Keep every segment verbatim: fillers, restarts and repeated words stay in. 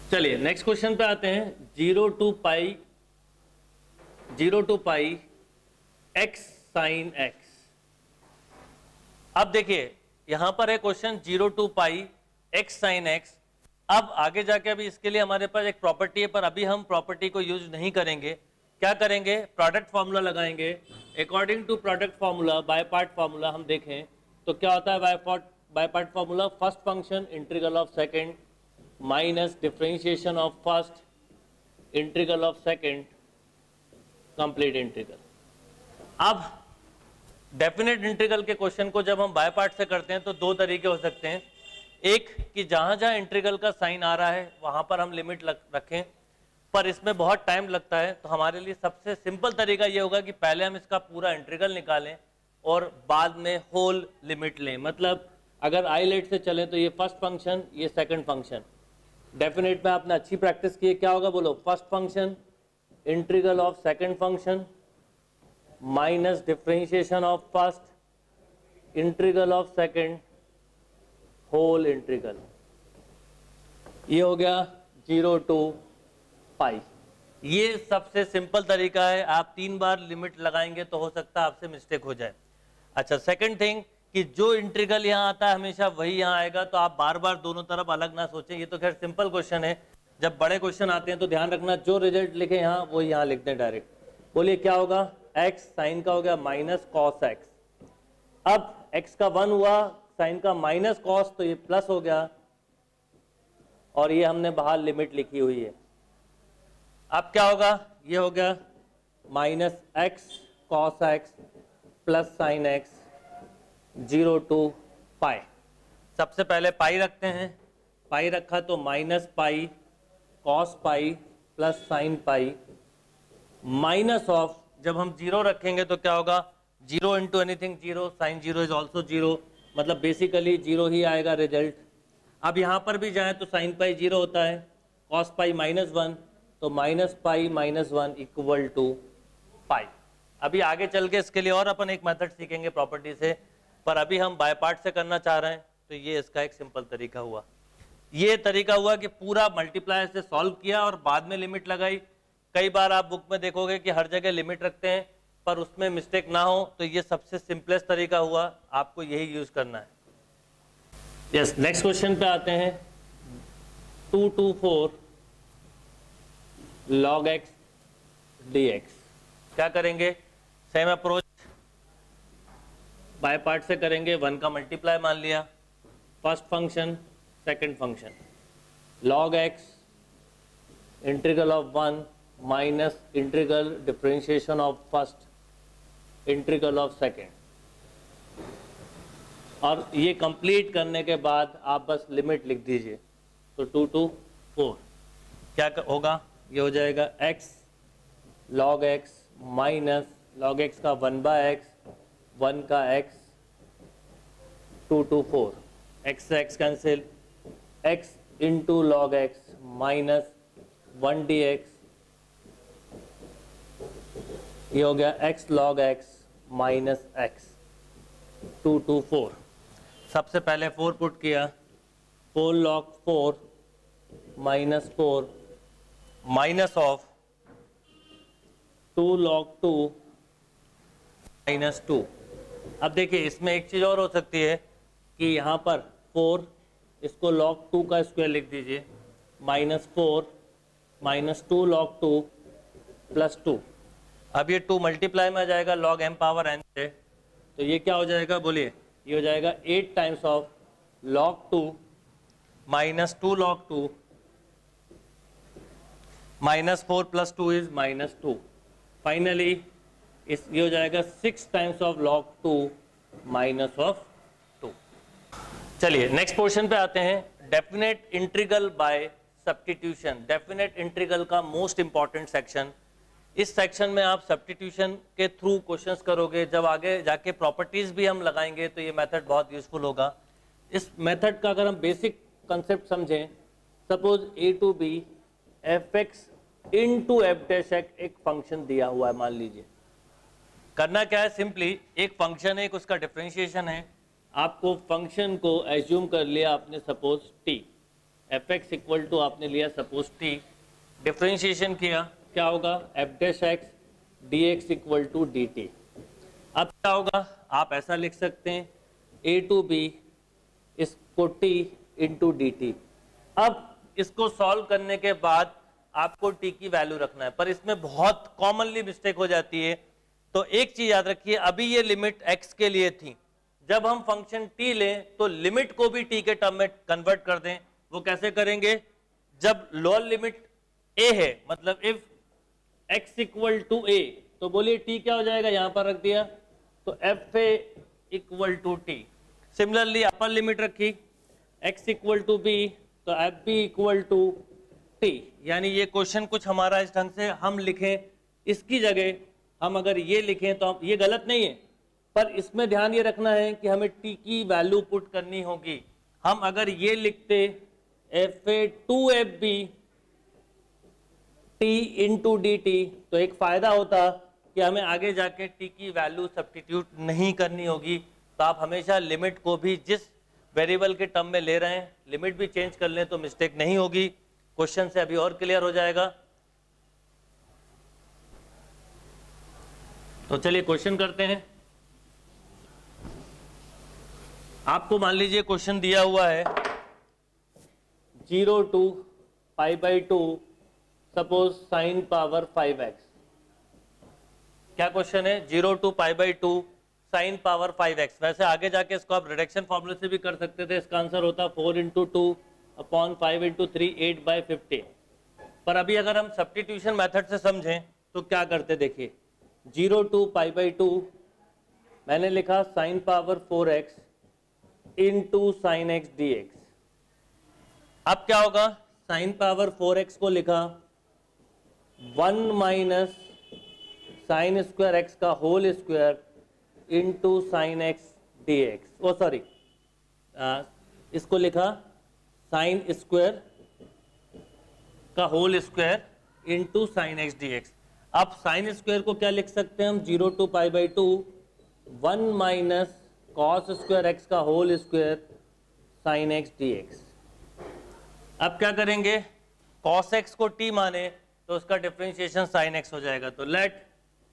चलिए next question पे आते हैं। Zero to pi zero to pi x sine x. अब देखिए यहां पर है question zero to pi x sine x. अब आगे जाके अभी इसके लिए हमारे पास एक प्रॉपर्टी है, पर अभी हम प्रॉपर्टी को यूज नहीं करेंगे। क्या करेंगे, प्रोडक्ट फॉर्मूला लगाएंगे। According to product formula by part formula हम देखें तो क्या होता है by part by part formula, first function integral of second minus differentiation of first integral of second complete integral. अब डेफिनेट इंटीग्रल के क्वेश्चन को जब हम बाय पार्ट से करते हैं तो दो तरीके हो सकते हैं। एक कि जहां जहां इंटीग्रल का साइन आ रहा है वहां पर हम लिमिट रखें, पर इसमें बहुत टाइम लगता है। तो हमारे लिए सबसे सिंपल तरीका ये होगा कि पहले हम इसका पूरा इंटीग्रल निकालें और बाद में होल लिमिट लें। मतलब अगर आई लेट से चलें तो ये फर्स्ट फंक्शन, ये सेकंड फंक्शन। डेफिनेट में आपने अच्छी प्रैक्टिस की है, क्या होगा बोलो, first function integral of second function minus differentiation of first integral of second whole integral. ये हो गया जीरो टू पाई। ये सबसे सिंपल तरीका है। आप तीन बार लिमिट लगाएंगे तो हो सकता है आपसे मिस्टेक हो जाए। अच्छा, सेकंड थिंग कि जो इंटीग्रल यहाँ आता है हमेशा वही यहाँ आएगा, तो आप बार बार दोनों तरफ अलग ना सोचें। ये तो खैर सिंपल क्वेश्चन है। जब बड़े क्वेश्चन आते हैं तो ध्यान रखना जो रिजल्ट लिखे यहाँ वो यहाँ लिख दें डायरेक्ट। बोलिए क्या होगा, x साइन का हो गया माइनस कॉस एक्स। अब x का वन हुआ, साइन का माइनस कॉस, तो ये प्लस हो गया और ये हमने बाहर लिमिट लिखी हुई है। अब क्या होगा, ये हो गया minus x cos x plus sine x zero to pi. सबसे पहले पाई रखते हैं। पाई रखा तो minus pi cos pi plus sine pi minus of, जब हम जीरो रखेंगे तो क्या होगा, zero into anything zero, sine zero is also zero, मतलब बेसिकली जीरो ही आएगा रिजल्ट। अब यहाँ पर भी जाए तो साइन पाई जीरो होता है, कॉस पाई माइनस वन, तो minus pi minus one equal to pi. अभी आगे चल के इसके लिए और अपन एक मेथड सीखेंगे प्रॉपर्टी से, पर अभी हम बाय पार्ट से करना चाह रहे हैं तो ये इसका एक सिंपल तरीका हुआ। ये तरीका हुआ कि पूरा मल्टीप्लायर से सॉल्व किया और बाद में लिमिट लगाई। कई बार आप बुक में देखोगे कि हर जगह लिमिट रखते हैं, पर उसमें मिस्टेक ना हो, तो ये सबसे सिंपलेस्ट तरीका हुआ, आपको यही यूज करना है। यस, नेक्स्ट क्वेश्चन पे आते हैं। Two to four log x d x. क्या करेंगे, सेम अप्रोच बाय पार्ट से करेंगे। वन का मल्टीप्लाई मान लिया, first function second function, log x integral of one minus integral differentiation of first integral of second. और ये कंप्लीट करने के बाद आप बस लिमिट लिख दीजिए। तो टू टू फोर क्या होगा, ये हो जाएगा x log x minus log x का वन बाय एक्स, वन का x, two to four, x से x cancel, x into log x minus one d x, ये हो गया x log x minus x, two to four. सबसे पहले four put किया, four log four minus four minus of two log two minus two. अब देखिए इसमें एक चीज़ और हो सकती है कि यहाँ पर फोर, इसको लॉग टू का स्क्वायर लिख दीजिए, minus four minus two log two plus two. अब ये टू मल्टीप्लाई में आ जाएगा लॉग एम पावर एन से, तो ये क्या हो जाएगा बोलिए, ये हो जाएगा eight times of log two minus two log two minus four plus two is minus two. Finally इस ये हो जाएगा six times of log two minus of two. चलिए नेक्स्ट पोर्शन पे आते हैं। Definite integral by substitution. Definite integral का most important section. इस सेक्शन में आप सब्स्टिट्यूशन के थ्रू क्वेश्चंस करोगे। जब आगे जाके प्रॉपर्टीज भी हम लगाएंगे तो ये मेथड बहुत यूजफुल होगा। इस मेथड का अगर हम बेसिक कंसेप्ट समझें, suppose a to b f x into f dash x एक फंक्शन दिया हुआ है, मान लीजिए। करना क्या है, सिंपली एक फंक्शन है, एक उसका डिफरेंशिएशन है। आपको फंक्शन को एज्यूम कर लिया आपने, suppose t, f x equal to आपने लिया सपोज टी, डिफ्रेंशिएशन किया, क्या होगा f dash x d x equal to d t. अब क्या होगा, आप ऐसा लिख सकते हैं ए टू बी इसको टी इंटू डी टी। अब इसको सॉल्व करने के बाद आपको टी की वैल्यू रखना है, पर इसमें बहुत कॉमनली मिस्टेक हो जाती है। तो एक चीज याद रखिए, अभी ये लिमिट एक्स के लिए थी, जब हम फंक्शन टी लें तो लिमिट को भी टी के टर्म में कन्वर्ट कर दें। वो कैसे करेंगे, जब लोअर लिमिट ए है, मतलब if x equal to a, तो बोलिए टी क्या हो जाएगा, यहां पर रख दिया तो f a equal to t. Similarly upper limit रखी एक्स इक्वल टू बी, तो f b equal to t. यानी ये क्वेश्चन कुछ हमारा इस ढंग से हम लिखें, इसकी जगह हम अगर ये लिखें तो हम, ये गलत नहीं है, पर इसमें ध्यान ये रखना है कि हमें टी की वैल्यू पुट करनी होगी। हम अगर ये लिखते f a to f b t into d t, तो एक फायदा होता कि हमें आगे जाके टी की वैल्यू सब्स्टिट्यूट नहीं करनी होगी। तो आप हमेशा लिमिट को भी जिस वेरिएबल के टर्म में ले रहे हैं, लिमिट भी चेंज कर लें तो मिस्टेक नहीं होगी। क्वेश्चन से अभी और क्लियर हो जाएगा। तो चलिए क्वेश्चन करते हैं। आपको मान लीजिए क्वेश्चन दिया हुआ है zero to pi by two suppose sine power five x. क्या क्वेश्चन है, zero to pi by two sine power five x. वैसे आगे जाके इसको आप रिडक्शन फॉर्मूले से भी कर सकते थे, इसका आंसर होता four into two upon five into three eight by fifteen. पर अभी अगर हम सब्स्टिट्यूशन मेथड से समझें तो क्या करते, देखिए zero to pi by two मैंने लिखा sine power four x into sine x d x. अब क्या होगा, साइन पावर फोर एक्स को लिखा one minus sine square x का whole square into sine x d x. Oh sorry, इसको लिखा साइन स्क्वायर का whole square into sine x d x. अब साइन स्क्वायर को क्या लिख सकते हैं हम, zero to pi by two one minus cos square x का whole square sine x d x. अब क्या करेंगे, कॉस एक्स को टी माने तो उसका डिफरेंशिएशन साइन एक्स हो जाएगा। तो let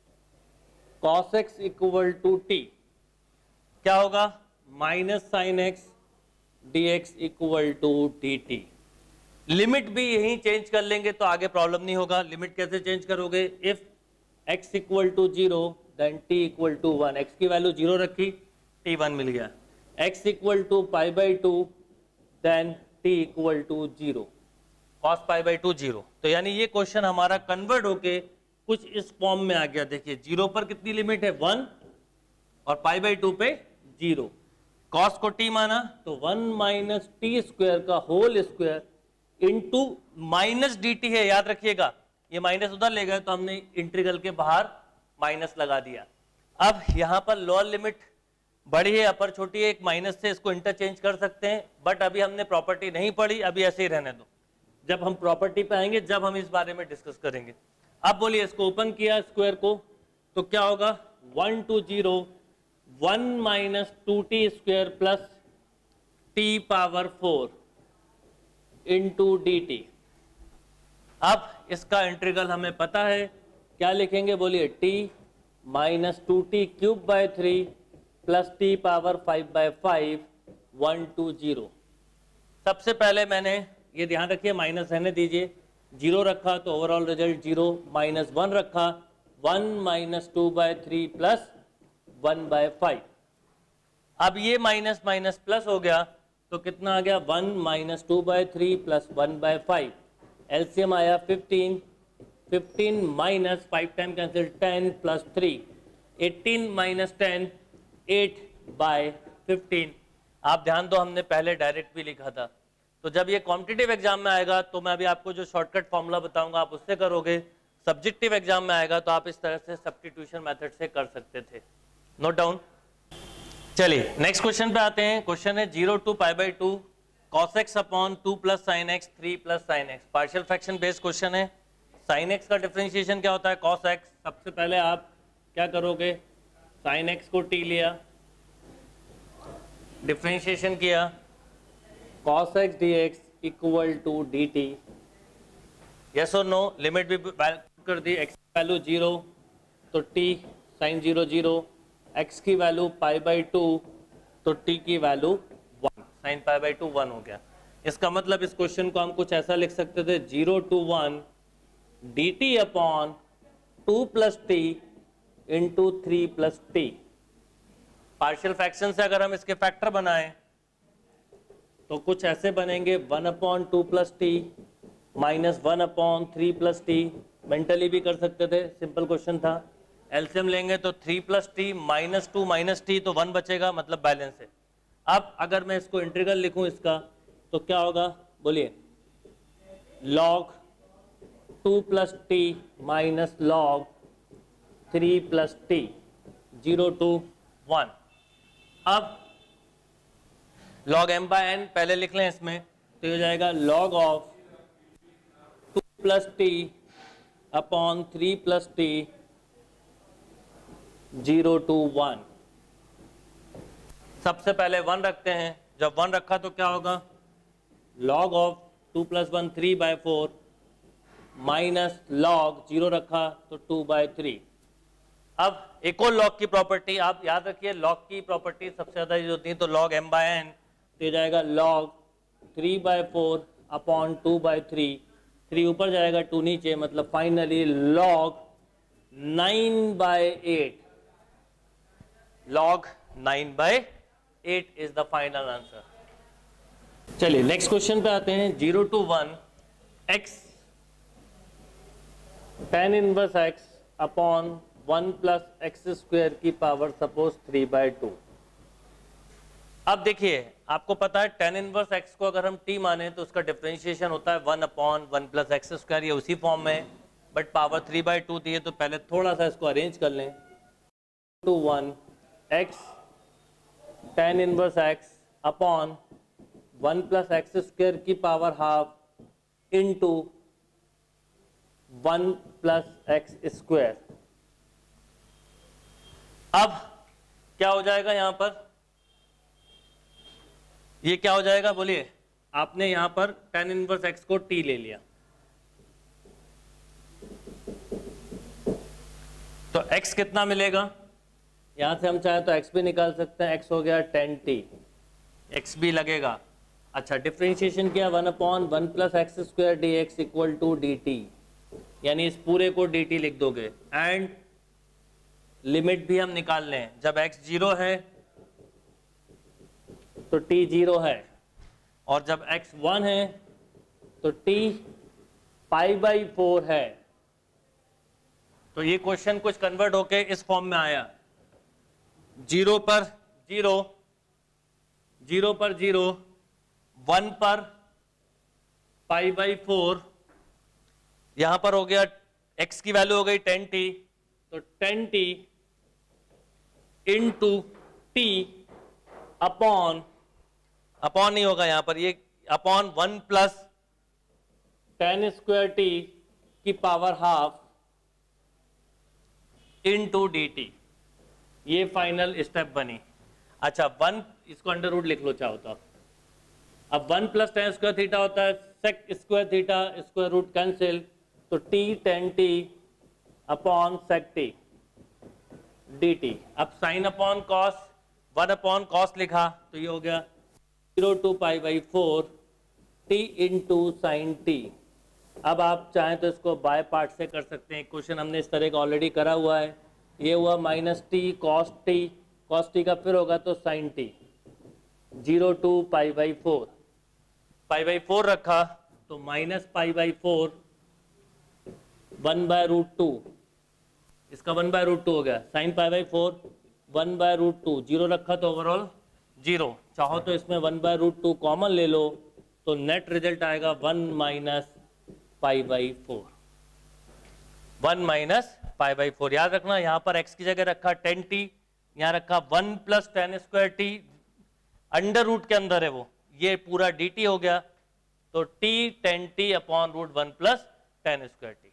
cos x equal to t क्या होगा, minus sine x d x equal to d t. Limit भी यही चेंज कर लेंगे तो आगे प्रॉब्लम नहीं होगा। लिमिट कैसे चेंज करोगे, if x equal to zero then t equal to one. X की वैल्यू जीरो रखी, t वन मिल गया। x equal to pi by two then t equal to zero, cos pi by two zero. तो यानी ये question हमारा convert होके कुछ इस फॉर्म में आ गया। देखिए जीरो पर कितनी लिमिट है, वन, और पाई बाई टू पे जीरो। कॉस को t माना तो वन माइनस टी स्क्वायर का whole square into minus d t है, याद रखिएगा। ये माइनस उधर ले गए तो हमने इंटीग्रल के बाहर माइनस लगा दिया। अब यहाँ पर लोअर लिमिट बड़ी है, अपर छोटी है, एक माइनस से इसको इंटरचेंज कर सकते हैं, बट अभी हमने प्रॉपर्टी नहीं पढ़ी, अभी ऐसे ही रहने दो। जब हम प्रॉपर्टी पे आएंगे जब हम इस बारे में डिस्कस करेंगे। अब बोलिए, इसको ओपन किया स्क्वायर को तो क्या होगा, one to zero one minus two t square plus t power four into d t. अब इसका इंटीग्रल हमें पता है, क्या लिखेंगे बोलिए, t minus two t cube by three plus t power five by five one to zero. सबसे पहले मैंने ये ध्यान रखिए, माइनस रहने दीजिए, जीरो रखा तो overall result zero, minus one रखा one minus two by three plus one by five. अब ये माइनस माइनस प्लस हो गया तो कितना आ गया, one minus two by three plus one by five. LCM आया fifteen, fifteen minus five time cancel ten plus three, eighteen minus ten eight by fifteen. आप ध्यान दो, हमने पहले डायरेक्ट भी लिखा था, तो जब ये कॉम्पिटिटिव एग्जाम में आएगा तो मैं अभी आपको जो शॉर्टकट फॉर्मूला बताऊंगा आप उससे करोगे। सब्जेक्टिव एग्जाम में आएगा तो आप इस तरह से सब्स्टिट्यूशन मेथड से कर सकते थे। Note down. चलिए नेक्स्ट क्वेश्चन पे आते हैं। क्वेश्चन है zero to pi by two cos x upon two plus sine x three plus sine x. Partial fraction based question है। साइन एक्स का डिफरेंशिएशन क्या होता है, कॉस एक्स। सबसे पहले आप क्या करोगे, साइन एक्स को टी लिया, डिफरेंशिएशन किया, cos x d x equal to d t, yes और नो, लिमिट भी कर दी, एक्स की वैल्यू जीरो तो t sine zero zero, x की वैल्यू पाई बाई टू तो टी की value one, sine pi by two one हो गया। इसका मतलब इस क्वेश्चन को हम कुछ ऐसा लिख सकते थे, zero to one d t upon two plus t into three plus t. Partial fraction से अगर हम इसके फैक्टर बनाएं तो कुछ ऐसे बनेंगे, one upon two plus t minus one upon three plus t. Mentally भी कर सकते थे, सिंपल क्वेश्चन था। एलसीएम लेंगे तो three plus t minus two minus t तो वन बचेगा, मतलब बैलेंस है। अब अगर मैं इसको इंटीग्रल लिखूं इसका तो क्या होगा, बोलिए, log two plus t minus log three plus t, zero to one. अब लॉग एम बाय एन पहले लिख लें इसमें, तो ये हो जाएगा log of two plus t upon three plus t, zero to one. सबसे पहले वन रखते हैं, जब वन रखा तो क्या होगा, log of two plus one three by four minus log zero रखा तो टू बाय थ्री। अब एक और लॉग की प्रॉपर्टी आप याद रखिए, लॉग की प्रॉपर्टी सबसे ज्यादा यूज होती है, तो लॉग एम बाय एन तो ये जाएगा log three by four upon two by three, three ऊपर जाएगा टू नीचे, मतलब finally log nine by eight, log nine by eight is the final answer. चलिए नेक्स्ट क्वेश्चन पे आते हैं, zero to one x tan inverse x upon one plus x square की power suppose three by two. अब देखिए आपको पता है टेन इनवर्स एक्स को अगर हम टी माने तो उसका डिफरेंशिएशन होता है one upon one plus x square, ये उसी फॉर्म में, but power three by two दी है तो पहले थोड़ा सा इसको अरेंज कर लें। To one x tan inverse x upon one plus x square की power half into one plus x square. अब क्या हो जाएगा यहां पर, ये क्या हो जाएगा बोलिए, आपने यहां पर टेन इनवर्स एक्स को टी ले लिया तो x कितना मिलेगा, यहां से हम चाहे तो x भी निकाल सकते हैं, x हो गया टेन टी, x भी लगेगा। अच्छा डिफरेंशिएशन किया, one upon one plus x square d x equal to d t, यानी इस पूरे को डी टी लिख दोगे। एंड लिमिट भी हम निकाल लें, जब x जीरो है तो t जीरो है, और जब x वन है तो t पाई बाई फोर है। तो ये क्वेश्चन कुछ कन्वर्ट होके इस फॉर्म में आया, जीरो पर जीरो, जीरो पर जीरो, वन पर पाई बाई फोर, यहां पर हो गया x की वैल्यू हो गई टेन टी, तो tan t into t upon, upon नहीं होगा यहां पर, ये upon one plus tan square t की power half into d t, ये फाइनल स्टेप बनी। अच्छा वन, इसको अंडर रूट लिख लो चाहो तो। अब one plus tan square theta होता है sec square theta, square root cancel, तो t tan t upon sec t d t. अब sine upon cos, one upon cos लिखा तो ये हो गया zero to pi by four t into sine t. अब आप चाहें तो इसको बाय पार्ट से कर सकते हैं, क्वेश्चन हमने इस तरह का ऑलरेडी करा हुआ है। ये हुआ minus t cos t, cos t का फिर होगा तो sine t, zero to pi by four, pi by four रखा तो minus pi by four one by root two, इसका वन बाय रूट टू हो गया, sine pi by four one by root two, zero रखा तो overall zero, चाहो तो इसमें one by root two common ले लो तो नेट रिजल्ट आएगा one minus pi by four, one minus pi by four. याद रखना यहाँ पर x की जगह रखा टेन टी, यहाँ रखा one plus tan square t, under root के अंदर है वो, ये पूरा dt हो गया, तो t tan t upon root one plus tan square T.